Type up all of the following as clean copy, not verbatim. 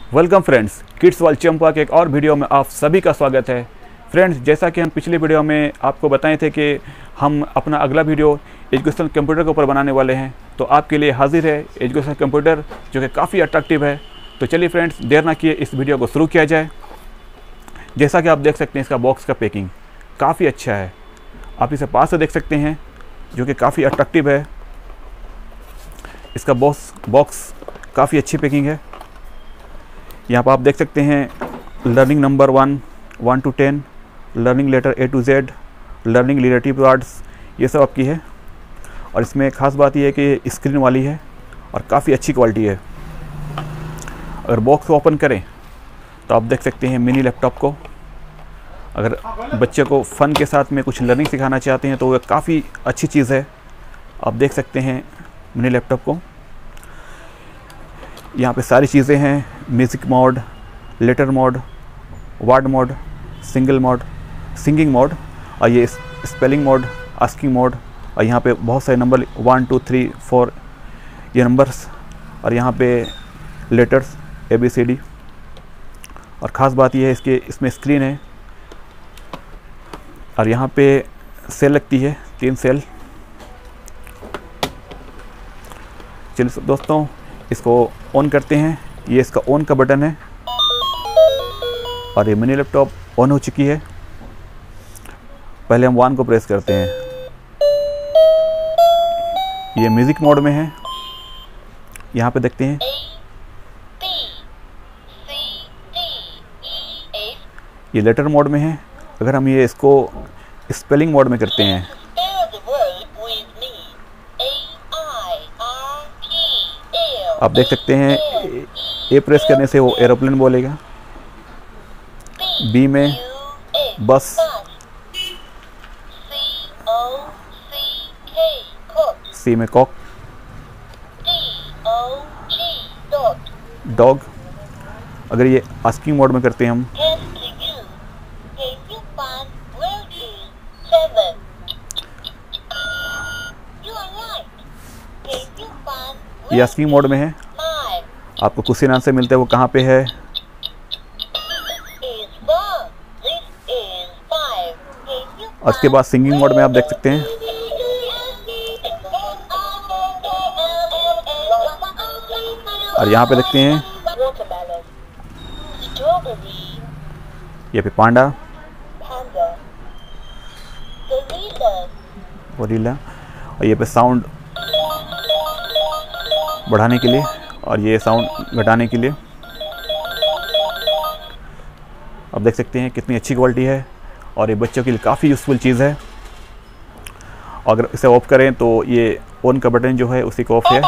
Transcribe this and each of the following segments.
Welcome friends, kids world Champa के एक और वीडियो में आप सभी का स्वागत है। फ्रेंड्स, जैसा कि हम पिछले वीडियो में आपको बताए थे कि हम अपना अगला वीडियो एजुकेशनल कंप्यूटर के ऊपर बनाने वाले हैं, तो आपके लिए हाजिर है एजुकेशनल कंप्यूटर जो कि काफ़ी अट्रैक्टिव है। तो चलिए फ्रेंड्स, देर ना किए इस वीडियो को शुरू किया जाए। जैसा कि आप देख सकते हैं, इसका बॉक्स का पैकिंग काफ़ी अच्छा है। आप इसे पास से देख सकते हैं जो कि काफ़ी अट्रैक्टिव है। इसका बॉक्स काफ़ी अच्छी पैकिंग है। यहाँ पर आप देख सकते हैं learning number 1 to 10, learning letter A to Z, learning relative words, ये सब आपकी है। और इसमें एक ख़ास बात यह है कि स्क्रीन वाली है और काफ़ी अच्छी क्वालिटी है। अगर बॉक्स को ओपन करें तो आप देख सकते हैं मिनी लैपटॉप को। अगर बच्चे को फ़न के साथ में कुछ लर्निंग सिखाना चाहते हैं तो वह काफ़ी अच्छी चीज़ है। आप देख सकते हैं मिनी लैपटॉप को। यहाँ पे सारी चीज़ें हैं, music mode, letter mode, word mode, single mode, singing mode, और ये स्पेलिंग मोड, आस्किंग मोड। और यहाँ पे बहुत सारे नंबर 1 2 3 4 ये नंबर्स, और यहाँ पे लेटर्स ABCD। और ख़ास बात यह है इसमें स्क्रीन है और यहाँ पे सेल लगती है, 3 सेल। चलिए दोस्तों, इसको ऑन करते हैं। ये इसका ऑन का बटन है और ये मिनी लैपटॉप ऑन हो चुकी है। पहले हम 1 को प्रेस करते हैं। ये म्यूज़िक मोड में है। यहाँ पे देखते हैं ये लेटर मोड में है। अगर हम ये इसको स्पेलिंग मोड में करते हैं, आप देख सकते हैं A प्रेस करने से वो एरोप्लेन बोलेगा, B में बस, C में कॉक, डॉग। अगर ये आस्किंग मोड में करते हैं हम, ये आस्किंग मोड में है। आपको क्वेश्चन आंसर मिलता है, वो कहाँ पे है। और उसके बाद सिंगिंग मोड में आप देख सकते हैं। और यहाँ पे देखते हैं ये पे पांडा, गोरिल्ला, और ये पे साउंड बढ़ाने के लिए और ये साउंड घटाने के लिए। आप देख सकते हैं कितनी अच्छी क्वालिटी है और ये बच्चों के लिए काफ़ी यूज़फुल चीज़ है। अगर इसे ऑफ करें तो ये ऑन का बटन जो है उसी को ऑफ है।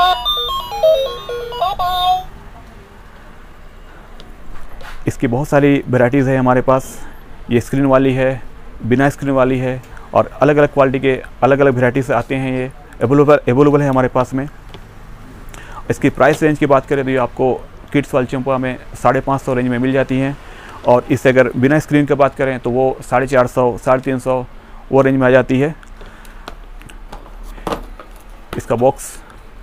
इसकी बहुत सारी वैराइटीज़ है हमारे पास। ये स्क्रीन वाली है, बिना स्क्रीन वाली है, और अलग अलग क्वालिटी के अलग अलग वैराइटीज़ आते हैं। ये अवेलेबल है हमारे पास में। इसकी प्राइस रेंज की बात करें तो ये आपको किड्स वर्ल्ड चंपा में 550 रेंज में मिल जाती हैं। और इससे अगर बिना स्क्रीन की बात करें तो वो 450, 350 वो रेंज में आ जाती है। इसका बॉक्स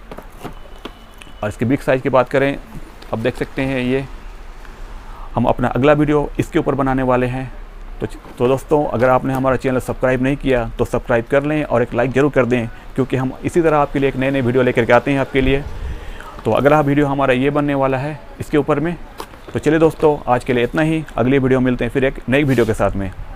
और इसके बिग साइज़ की बात करें, अब देख सकते हैं ये हम अपना अगला वीडियो इसके ऊपर बनाने वाले हैं। तो दोस्तों, अगर आपने हमारा चैनल सब्सक्राइब नहीं किया तो सब्सक्राइब कर लें और एक लाइक ज़रूर कर दें, क्योंकि हम इसी तरह आपके लिए एक नए वीडियो लेकर के आते हैं आपके लिए। तो अगला वीडियो हमारा ये बनने वाला है इसके ऊपर में। तो चलिए दोस्तों, आज के लिए इतना ही। अगली वीडियो मिलते हैं फिर एक नई वीडियो के साथ में।